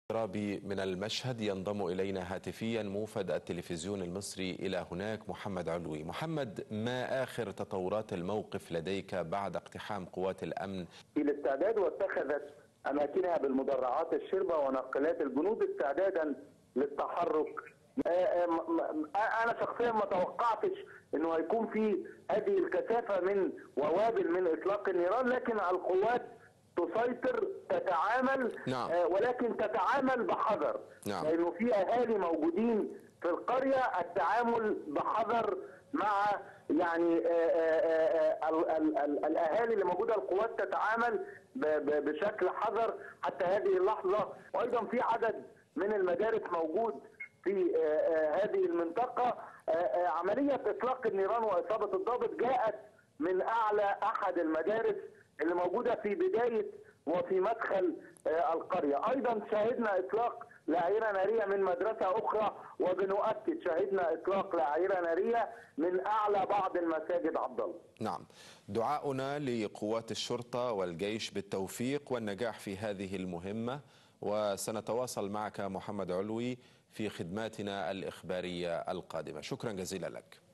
رابي من المشهد ينضم إلينا هاتفيا موفد التلفزيون المصري إلى هناك محمد علوي. محمد، ما آخر تطورات الموقف لديك بعد اقتحام قوات الأمن؟ في الاستعداد واتخذت أماكنها بالمدرعات الشربة وناقلات الجنود استعدادا للتحرك. أنا شخصيا ما توقعتش أنه هيكون في هذه الكثافة من ووابل من إطلاق النيران، لكن القوات تسيطر، تتعامل. نعم. ولكن تتعامل بحذر. نعم. لأنه في أهالي موجودين في القرية، التعامل بحذر مع يعني الأهالي اللي موجودة. القوات تتعامل بشكل حذر حتى هذه اللحظة. وأيضا في عدد من المدارس موجود في هذه المنطقة. عملية إطلاق النيران وإصابة الضابط جاءت من أعلى أحد المدارس اللي موجودة في بداية وفي مدخل القرية. أيضا شاهدنا إطلاق لأعيرة نارية من مدرسة أخرى، وبنؤكد شاهدنا إطلاق لأعيرة نارية من أعلى بعض المساجد. عبد الله. نعم، دعاؤنا لقوات الشرطة والجيش بالتوفيق والنجاح في هذه المهمة، وسنتواصل معك محمد علوي في خدماتنا الإخبارية القادمة. شكرا جزيلا لك.